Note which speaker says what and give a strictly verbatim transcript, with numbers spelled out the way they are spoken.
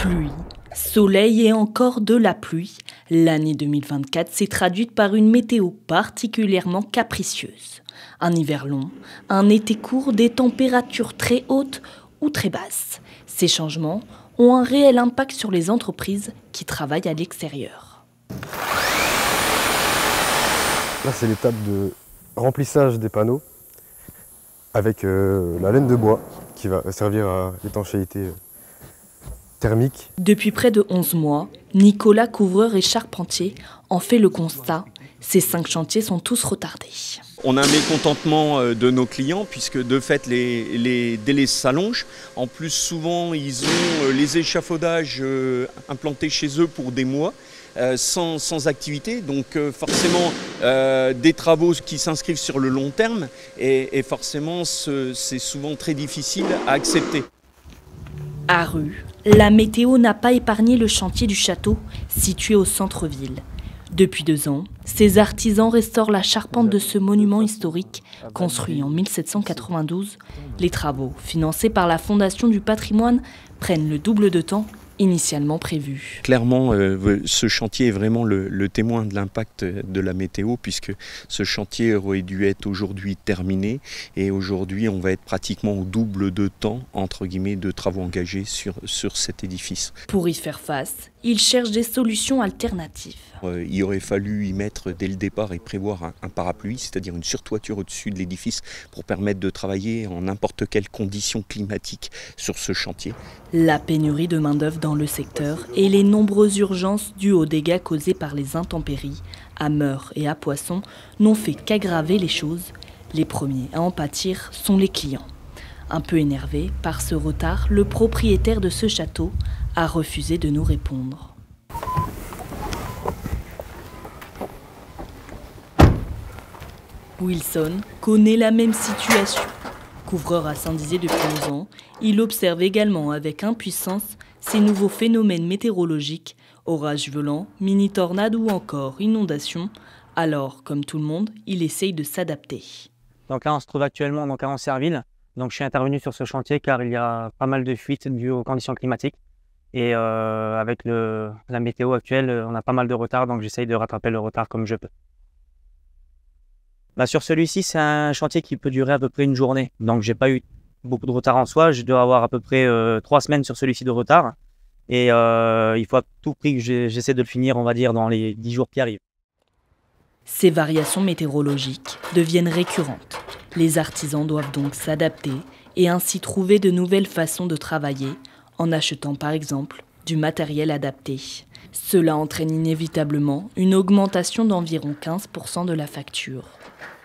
Speaker 1: Pluie, soleil et encore de la pluie, l'année deux mille vingt-quatre s'est traduite par une météo particulièrement capricieuse. Un hiver long, un été court, des températures très hautes ou très basses. Ces changements ont un réel impact sur les entreprises qui travaillent à l'extérieur.
Speaker 2: Là, c'est l'étape de remplissage des panneaux avec euh, la laine de bois qui va servir à l'étanchéité euh, thermique.
Speaker 1: Depuis près de onze mois, Nicolas, couvreur et charpentier, en fait le constat. Ces cinq chantiers sont tous retardés.
Speaker 3: On a un mécontentement de nos clients puisque de fait les, les délais s'allongent. En plus, souvent, ils ont les échafaudages implantés chez eux pour des mois. Euh, sans, sans activité, donc euh, forcément euh, des travaux qui s'inscrivent sur le long terme et, et forcément ce, c'est souvent très difficile à accepter.
Speaker 1: À Rue, la météo n'a pas épargné le chantier du château situé au centre-ville. Depuis deux ans, ces artisans restaurent la charpente de ce monument historique construit en mille sept cent quatre-vingt-douze. Les travaux, financés par la Fondation du patrimoine, prennent le double de temps initialement prévu.
Speaker 3: Clairement, euh, ce chantier est vraiment le, le témoin de l'impact de la météo puisque ce chantier aurait dû être aujourd'hui terminé et aujourd'hui on va être pratiquement au double de temps entre guillemets de travaux engagés sur, sur cet édifice.
Speaker 1: Pour y faire face, ils cherchent des solutions alternatives.
Speaker 3: Euh, il aurait fallu y mettre dès le départ et prévoir un, un parapluie, c'est-à-dire une surtoiture au-dessus de l'édifice pour permettre de travailler en n'importe quelle condition climatique sur ce chantier.
Speaker 1: La pénurie de main-d'œuvre dans le secteur et les nombreuses urgences dues aux dégâts causés par les intempéries à Meure et à Poisson n'ont fait qu'aggraver les choses. Les premiers à en pâtir sont les clients. Un peu énervé par ce retard, le propriétaire de ce château a refusé de nous répondre. Wilson connaît la même situation. Couvreur à Saint-Dizier depuis onze ans, il observe également avec impuissance ces nouveaux phénomènes météorologiques, orages violents, mini-tornades ou encore inondations. Alors, comme tout le monde, il essaye de s'adapter.
Speaker 4: Donc là, on se trouve actuellement donc à Ancerville. Donc je suis intervenu sur ce chantier car il y a pas mal de fuites dues aux conditions climatiques. Et euh, avec le, la météo actuelle, on a pas mal de retard, donc j'essaye de rattraper le retard comme je peux. Bah sur celui-ci, c'est un chantier qui peut durer à peu près une journée. Donc j'ai pas eu beaucoup de retard en soi. Je dois avoir à peu près euh, trois semaines sur celui-ci de retard. Et euh, il faut à tout prix que j'essaie de le finir, on va dire, dans les dix jours qui arrivent.
Speaker 1: Ces variations météorologiques deviennent récurrentes. Les artisans doivent donc s'adapter et ainsi trouver de nouvelles façons de travailler en achetant par exemple du matériel adapté. Cela entraîne inévitablement une augmentation d'environ quinze pour cent de la facture.